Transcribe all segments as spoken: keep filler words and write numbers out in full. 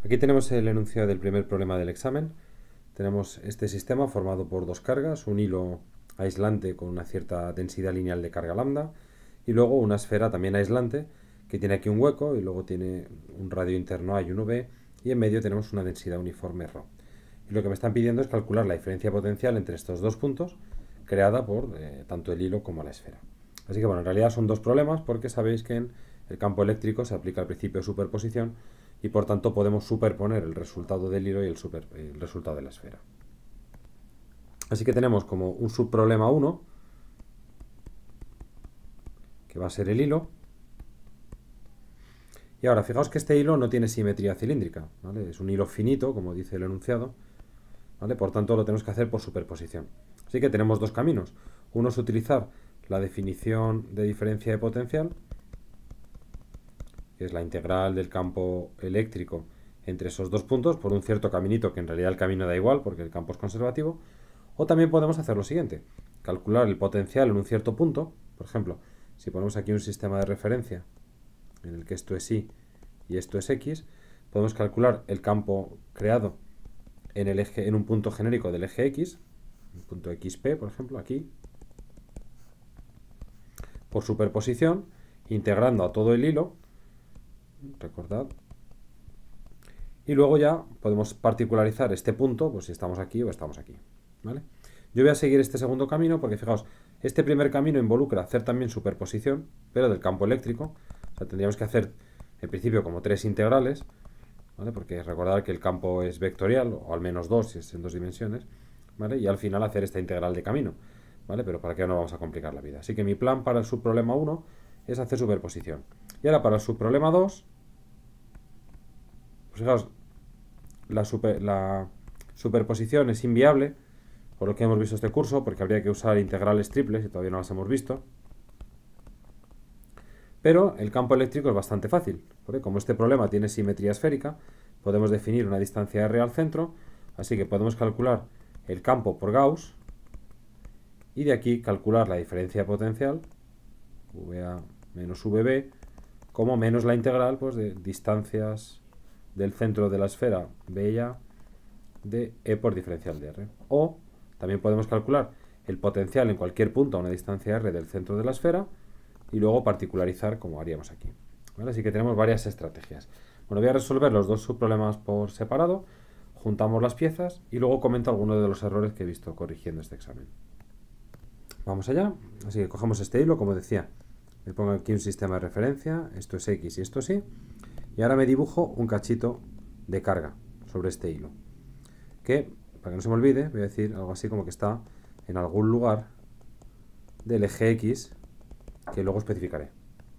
Aquí tenemos el enunciado del primer problema del examen. Tenemos este sistema formado por dos cargas, un hilo aislante con una cierta densidad lineal de carga lambda y luego una esfera también aislante que tiene aquí un hueco y luego tiene un radio interno A y uno B y en medio tenemos una densidad uniforme ρ. Y lo que me están pidiendo es calcular la diferencia potencial entre estos dos puntos creada por eh, tanto el hilo como la esfera. Así que bueno, en realidad son dos problemas porque sabéis que en el campo eléctrico se aplica el principio de superposición y por tanto podemos superponer el resultado del hilo y el, super, el resultado de la esfera. Así que tenemos como un subproblema uno, que va a ser el hilo. Y ahora, fijaos que este hilo no tiene simetría cilíndrica, ¿vale? Es un hilo finito, como dice el enunciado, ¿vale? Por tanto, lo tenemos que hacer por superposición. Así que tenemos dos caminos. Uno es utilizar la definición de diferencia de potencial, que es la integral del campo eléctrico entre esos dos puntos por un cierto caminito, que en realidad el camino da igual porque el campo es conservativo. O también podemos hacer lo siguiente, calcular el potencial en un cierto punto. Por ejemplo, si ponemos aquí un sistema de referencia en el que esto es Y y esto es X, podemos calcular el campo creado en, el eje, en un punto genérico del eje X, un punto X P, por ejemplo, aquí, por superposición, integrando a todo el hilo, recordad, y luego ya podemos particularizar este punto, pues si estamos aquí o estamos aquí, ¿vale? Yo voy a seguir este segundo camino porque, fijaos, este primer camino involucra hacer también superposición, pero del campo eléctrico. O sea, tendríamos que hacer, en principio, como tres integrales, ¿vale? Porque recordar que el campo es vectorial, o al menos dos, si es en dos dimensiones, ¿vale? Y al final hacer esta integral de camino, ¿vale? Pero para qué no vamos a complicar la vida. Así que mi plan para el subproblema uno es hacer superposición. Y ahora para el subproblema dos, pues fijaos, la, super, la superposición es inviable, por lo que hemos visto este curso, porque habría que usar integrales triples y todavía no las hemos visto. Pero el campo eléctrico es bastante fácil, porque como este problema tiene simetría esférica, podemos definir una distancia R al centro, así que podemos calcular el campo por Gauss y de aquí calcular la diferencia potencial, V A menos V B, como menos la integral pues, de distancias del centro de la esfera B y A de E por diferencial de R. O también podemos calcular el potencial en cualquier punto a una distancia R del centro de la esfera y luego particularizar como haríamos aquí, ¿vale? Así que tenemos varias estrategias. Bueno, voy a resolver los dos subproblemas por separado, juntamos las piezas y luego comento algunos de los errores que he visto corrigiendo este examen. Vamos allá. Así que cogemos este hilo, como decía, me pongo aquí un sistema de referencia, esto es X y esto es Y, y ahora me dibujo un cachito de carga sobre este hilo, que, para que no se me olvide, voy a decir algo así como que está en algún lugar del eje X, que luego especificaré.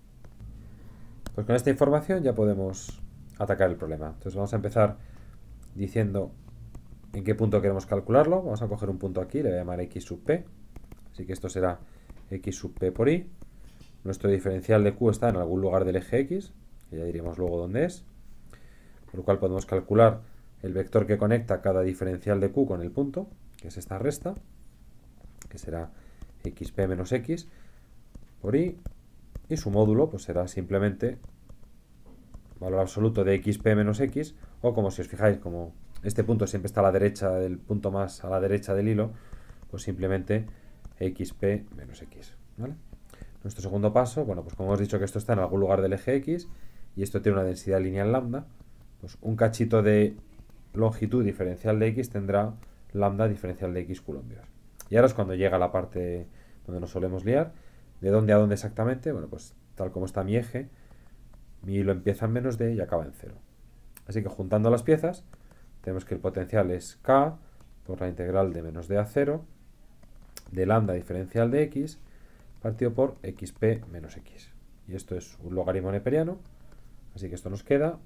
Pues con esta información ya podemos atacar el problema. Entonces vamos a empezar diciendo en qué punto queremos calcularlo. Vamos a coger un punto aquí, le voy a llamar X sub P. Así que esto será X sub P por Y. Nuestro diferencial de Q está en algún lugar del eje X, que ya diremos luego dónde es. Por lo cual podemos calcular el vector que conecta cada diferencial de Q con el punto, que es esta resta, que será xp menos x por y, y su módulo pues será simplemente valor absoluto de xp menos x, o como si os fijáis, como este punto siempre está a la derecha del punto más a la derecha del hilo, pues simplemente xp menos x, ¿vale? Nuestro segundo paso, bueno, pues como hemos dicho que esto está en algún lugar del eje X y esto tiene una densidad lineal lambda, pues un cachito de longitud diferencial de X tendrá lambda diferencial de X coulombios. Y ahora es cuando llega la parte donde nos solemos liar. ¿De dónde a dónde exactamente? Bueno, pues tal como está mi eje, mi hilo empieza en menos D y acaba en cero. Así que juntando las piezas, tenemos que el potencial es K por la integral de menos D a cero de lambda diferencial de X partido por xp menos x. Y esto es un logaritmo neperiano, así que esto nos queda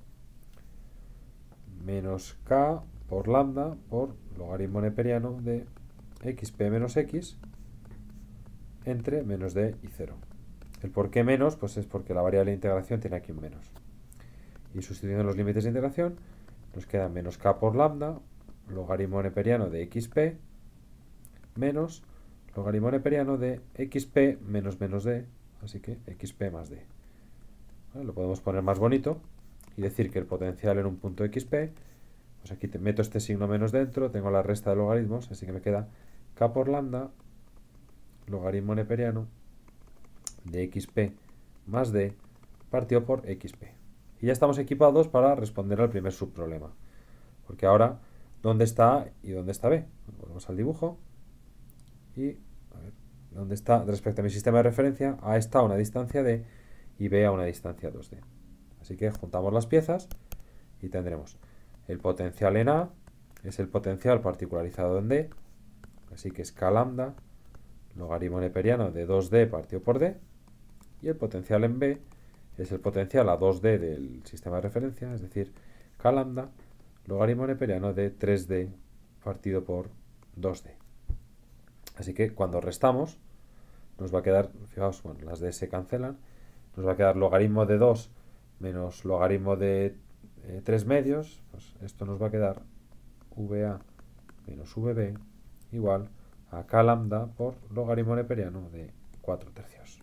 menos k por lambda por logaritmo neperiano de xp menos x entre menos d y cero. El por qué menos, pues es porque la variable de integración tiene aquí un menos. Y sustituyendo los límites de integración, nos queda menos k por lambda, logaritmo neperiano de xp, menos logaritmo neperiano de xp menos menos d, así que xp más d. ¿Vale? Lo podemos poner más bonito y decir que el potencial en un punto xp, pues aquí te meto este signo menos dentro, tengo la resta de logaritmos, así que me queda k por lambda, logaritmo neperiano de xp más d partido por xp. Y ya estamos equipados para responder al primer subproblema. Porque ahora, ¿dónde está A y dónde está B? Volvemos al dibujo. Y, a ver, ¿dónde está? Respecto a mi sistema de referencia, A está a una distancia D y B a una distancia dos D. Así que juntamos las piezas y tendremos el potencial en A, es el potencial particularizado en D, así que es K lambda, logaritmo neperiano de dos D partido por D, y el potencial en B es el potencial a dos D del sistema de referencia, es decir, K lambda, logaritmo neperiano de tres D partido por dos D. Así que cuando restamos, nos va a quedar, fijaos, bueno, las D se cancelan, nos va a quedar logaritmo de dos menos logaritmo de eh, tres medios, pues esto nos va a quedar V A menos V B igual a K lambda por logaritmo neperiano de cuatro tercios.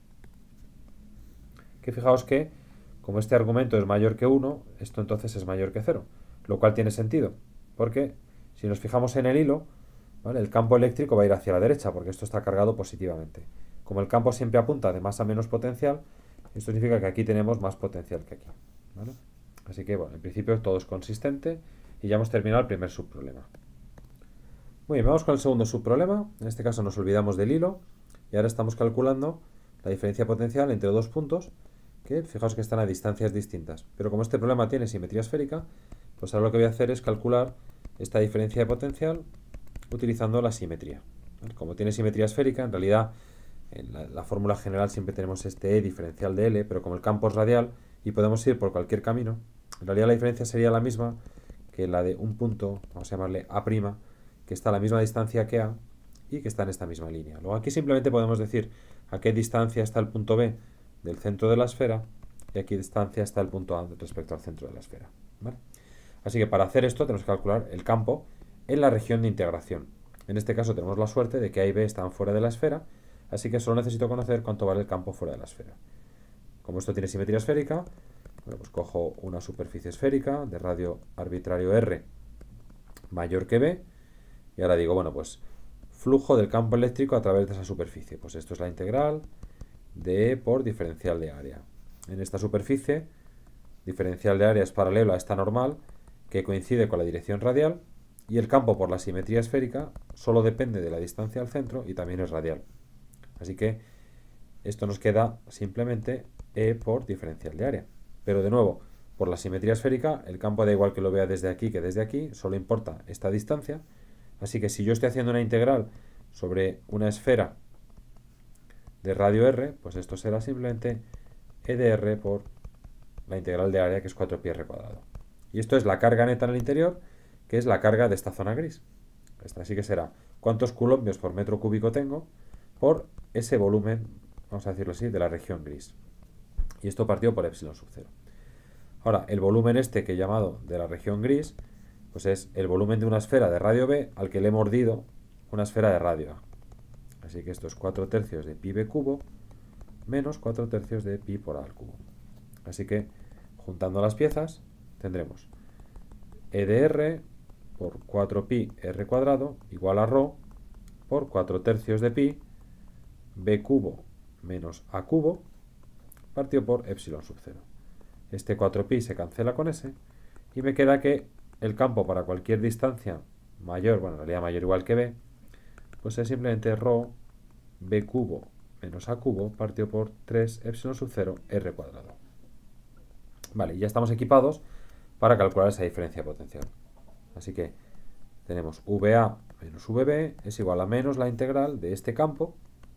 Que fijaos que, como este argumento es mayor que uno, esto entonces es mayor que cero, lo cual tiene sentido, porque si nos fijamos en el hilo, ¿vale?, el campo eléctrico va a ir hacia la derecha, porque esto está cargado positivamente. Como el campo siempre apunta de más a menos potencial, esto significa que aquí tenemos más potencial que aquí, ¿vale? Así que, bueno, en principio todo es consistente y ya hemos terminado el primer subproblema. Muy bien, vamos con el segundo subproblema. En este caso nos olvidamos del hilo y ahora estamos calculando la diferencia potencial entre dos puntos que, fijaos que están a distancias distintas. Pero como este problema tiene simetría esférica, pues ahora lo que voy a hacer es calcular esta diferencia de potencial utilizando la simetría. Como tiene simetría esférica, en realidad en la, la fórmula general siempre tenemos este E diferencial de L, pero como el campo es radial y podemos ir por cualquier camino, en realidad la diferencia sería la misma que la de un punto, vamos a llamarle A', que está a la misma distancia que A y que está en esta misma línea. Luego aquí simplemente podemos decir a qué distancia está el punto B del centro de la esfera y a qué distancia está el punto A respecto al centro de la esfera, ¿vale? Así que para hacer esto tenemos que calcular el campo en la región de integración. En este caso tenemos la suerte de que A y B están fuera de la esfera, así que solo necesito conocer cuánto vale el campo fuera de la esfera. Como esto tiene simetría esférica, bueno, pues cojo una superficie esférica de radio arbitrario R mayor que B, y ahora digo, bueno, pues flujo del campo eléctrico a través de esa superficie. Pues esto es la integral de E por diferencial de área. En esta superficie, diferencial de área es paralelo a esta normal, que coincide con la dirección radial, y el campo por la simetría esférica solo depende de la distancia al centro y también es radial. Así que esto nos queda simplemente E por diferencial de área. Pero de nuevo, por la simetría esférica, el campo da igual que lo vea desde aquí que desde aquí, solo importa esta distancia. Así que si yo estoy haciendo una integral sobre una esfera de radio R, pues esto será simplemente E de R por la integral de área, que es cuatro pi r cuadrado. Y esto es la carga neta en el interior, que es la carga de esta zona gris. Esta sí que será cuántos coulombs por metro cúbico tengo por ese volumen, vamos a decirlo así, de la región gris. Y esto partido por epsilon sub cero. Ahora, el volumen este que he llamado de la región gris, pues es el volumen de una esfera de radio B al que le he mordido una esfera de radio A. Así que esto es cuatro tercios de pi b cubo menos cuatro tercios de pi por A al cubo. Así que, juntando las piezas, tendremos E de R por cuatro pi r cuadrado igual a ρ por cuatro tercios de pi b cubo menos a cubo partido por epsilon sub cero. Este cuatro pi se cancela con ese y me queda que el campo para cualquier distancia mayor, bueno, en realidad mayor o igual que b, pues es simplemente ρ b cubo menos a cubo partido por tres epsilon sub cero r cuadrado. Vale, y ya estamos equipados para calcular esa diferencia potencial. Así que tenemos V A menos V B es igual a menos la integral de este campo,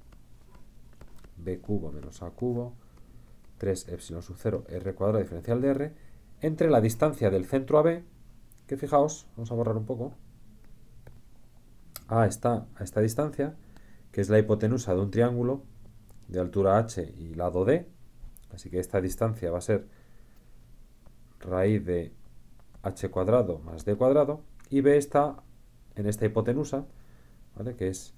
b cubo menos a cubo, tres epsilon sub cero r cuadrado diferencial de r, entre la distancia del centro a B, que fijaos, vamos a borrar un poco, A está a esta distancia, que es la hipotenusa de un triángulo de altura h y lado d, así que esta distancia va a ser raíz de h cuadrado más d cuadrado, y B está en esta hipotenusa, ¿vale?, que es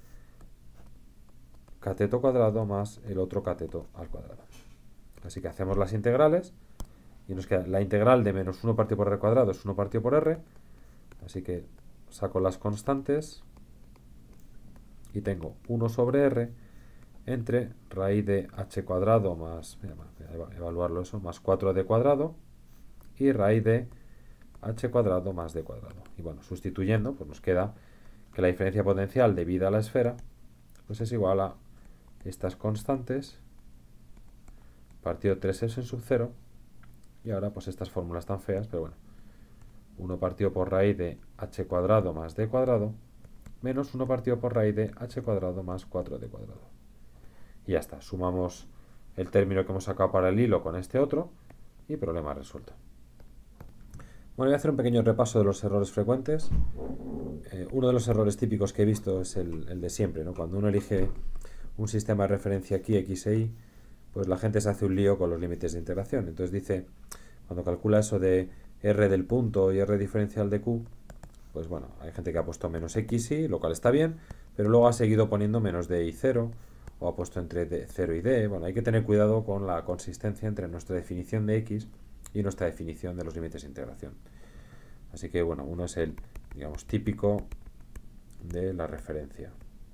cateto cuadrado más el otro cateto al cuadrado. Así que hacemos las integrales y nos queda la integral de menos uno partido por r cuadrado es uno partido por r, así que saco las constantes y tengo uno sobre r entre raíz de h cuadrado más, voy a evaluarlo eso, más cuatro d cuadrado y raíz de h cuadrado más d cuadrado. Y bueno, sustituyendo, pues nos queda que la diferencia potencial debida a la esfera pues es igual a estas constantes partido tres epsilon sub cero, y ahora pues estas fórmulas tan feas, pero bueno, uno partido por raíz de h cuadrado más d cuadrado menos uno partido por raíz de h cuadrado más cuatro d cuadrado. Y ya está, sumamos el término que hemos sacado para el hilo con este otro y problema resuelto. Bueno, voy a hacer un pequeño repaso de los errores frecuentes. Eh, uno de los errores típicos que he visto es el, el de siempre, ¿no? Cuando uno elige un sistema de referencia aquí, x e y, pues la gente se hace un lío con los límites de integración. Entonces dice, cuando calcula eso de r del punto y r diferencial de q, pues bueno, hay gente que ha puesto menos x y, lo cual está bien, pero luego ha seguido poniendo menos d y cero, o ha puesto entre d, cero y d. Bueno, hay que tener cuidado con la consistencia entre nuestra definición de x y nuestra definición de los límites de integración. Así que bueno, uno es el, digamos, típico de la referencia.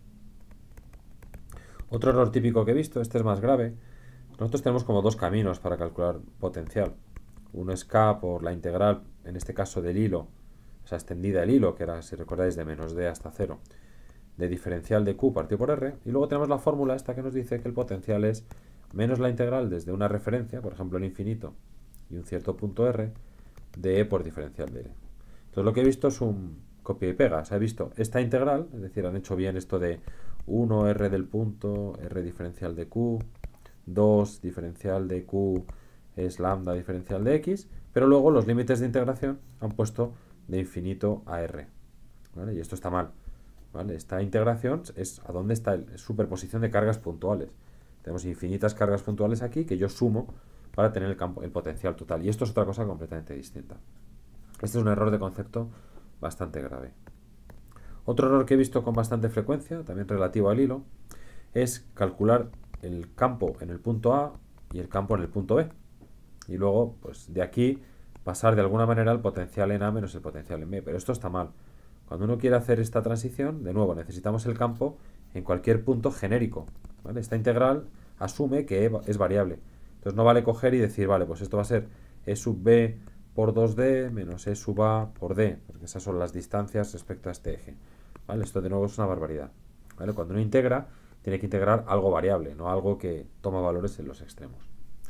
Otro error típico que he visto, este es más grave. Nosotros tenemos como dos caminos para calcular potencial. Uno es k por la integral, en este caso del hilo, o sea, extendida el hilo, que era, si recordáis, de menos d hasta cero, de diferencial de q partido por r, y luego tenemos la fórmula esta que nos dice que el potencial es menos la integral desde una referencia, por ejemplo el infinito, y un cierto punto r, de e por diferencial de l. Entonces lo que he visto es un copia y pega. Se ha visto esta integral, es decir, han hecho bien esto de uno r del punto, r diferencial de q, dos diferencial de q es lambda diferencial de x, pero luego los límites de integración han puesto de infinito a r, ¿vale? Y esto está mal, ¿vale? Esta integración es a dónde está la superposición de cargas puntuales. Tenemos infinitas cargas puntuales aquí que yo sumo para tener el, campo, el potencial total. Y esto es otra cosa completamente distinta. Este es un error de concepto bastante grave. Otro error que he visto con bastante frecuencia, también relativo al hilo, es calcular el campo en el punto A y el campo en el punto B. Y luego, pues de aquí, pasar de alguna manera el potencial en A menos el potencial en B. Pero esto está mal. Cuando uno quiere hacer esta transición, de nuevo, necesitamos el campo en cualquier punto genérico, ¿vale? Esta integral asume que E es variable. Entonces no vale coger y decir, vale, pues esto va a ser E sub B por dos d menos E sub A por D, porque esas son las distancias respecto a este eje, ¿vale? Esto de nuevo es una barbaridad, ¿vale? Cuando uno integra, tiene que integrar algo variable, no algo que toma valores en los extremos.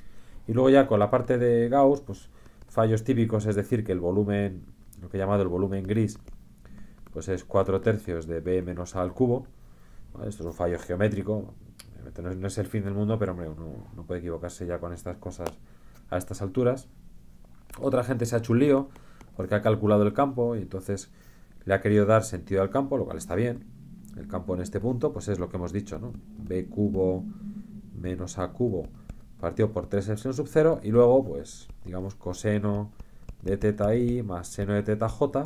Y luego ya con la parte de Gauss, pues fallos típicos, es decir, que el volumen, lo que he llamado el volumen gris, pues es cuatro tercios de B menos A al cubo, ¿vale? Esto es un fallo geométrico, no es el fin del mundo, pero hombre, uno no puede equivocarse ya con estas cosas a estas alturas. Otra gente se ha hecho un lío porque ha calculado el campo y entonces le ha querido dar sentido al campo, lo cual está bien. El campo en este punto pues es lo que hemos dicho, ¿no? B cubo menos A cubo partido por tres epsilon sub cero y luego pues digamos coseno de teta i más seno de teta j,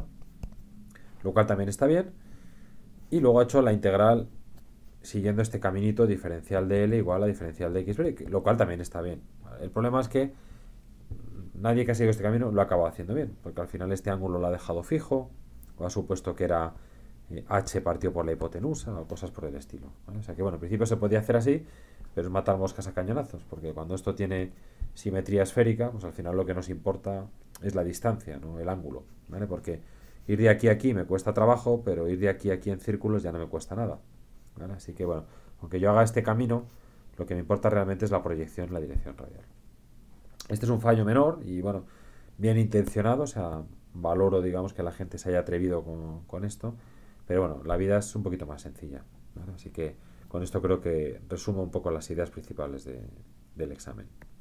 lo cual también está bien. Y luego ha hecho la integral siguiendo este caminito diferencial de L igual a diferencial de X, lo cual también está bien. El problema es que nadie que ha seguido este camino lo ha acabado haciendo bien, porque al final este ángulo lo ha dejado fijo, o ha supuesto que era eh, h partido por la hipotenusa, o cosas por el estilo, ¿vale? O sea que bueno, en principio se podía hacer así, pero es matar moscas a cañonazos, porque cuando esto tiene simetría esférica, pues al final lo que nos importa es la distancia, no el ángulo, ¿vale? Porque ir de aquí a aquí me cuesta trabajo, pero ir de aquí a aquí en círculos ya no me cuesta nada, ¿vale? Así que bueno, aunque yo haga este camino, lo que me importa realmente es la proyección en la dirección radial. Este es un fallo menor y bueno, bien intencionado, o sea, valoro, digamos, que la gente se haya atrevido con, con esto, pero bueno, la vida es un poquito más sencilla, ¿vale? Así que con esto creo que resumo un poco las ideas principales de, del examen.